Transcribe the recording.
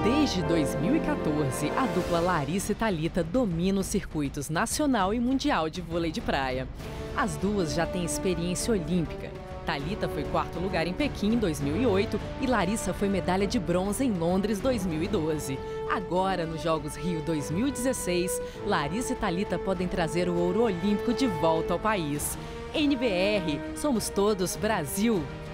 Desde 2014, a dupla Larissa e Thalita domina os circuitos nacional e mundial de vôlei de praia. As duas já têm experiência olímpica. Thalita foi quarto lugar em Pequim em 2008 e Larissa foi medalha de bronze em Londres 2012. Agora, nos Jogos Rio 2016, Larissa e Thalita podem trazer o ouro olímpico de volta ao país. NBR, somos todos Brasil!